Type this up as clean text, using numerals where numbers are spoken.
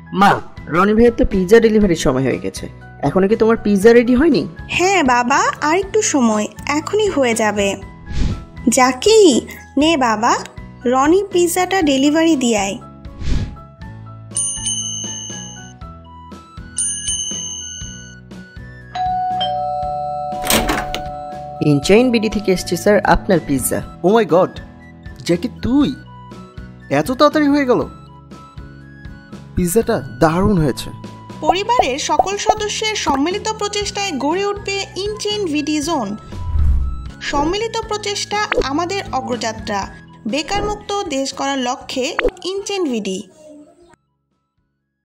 মা, রনি ভাইয়ের তো পিৎজা ডেলিভারির সময় হয়ে গেছে। এখনো কি তোমার পিৎজা রেডি হয়নি? হ্যাঁ বাবা, আর একটু সময়, এখনই হয়ে যাবে। জাকি, নে বাবা, রনি পিৎজাটা ডেলিভারি দিয়ে আয়। ইনচাইন বিডি থেকে এসেছে স্যার আপনার pizza. Oh my god, Jackie তুই! এত তাড়াতাড়ি হয়ে গেল। পিৎজাটা দারুণ হয়েছে। পরিবারের সকল সদস্যের সম্মিলিত প্রচেষ্টায় গড়ে উঠবে ইনচেইন ভিডি জোন। সম্মিলিত প্রচেষ্টা আমাদের অগ্রযাত্রা। বেকারমুক্ত দেশ করার লক্ষ্যে ইনচেইন ভিডি।